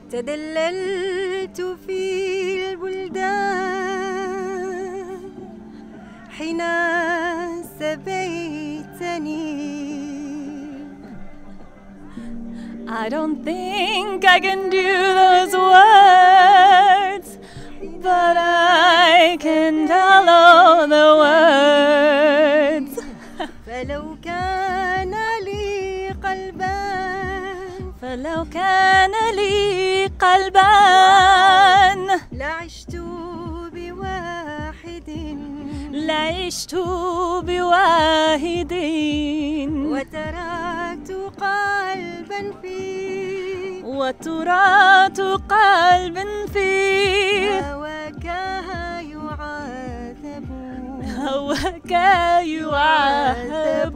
تدللت في البلدان حين سبيتني. I don't think I can do those words, but I can tell all the words. فلو كان لي قلبان فلو كان لي قلبان لعشت بواحد لعشت بواحد وتركت قلبا فيه وتركت قلب فيه هواك يعاتب هواك يعاتب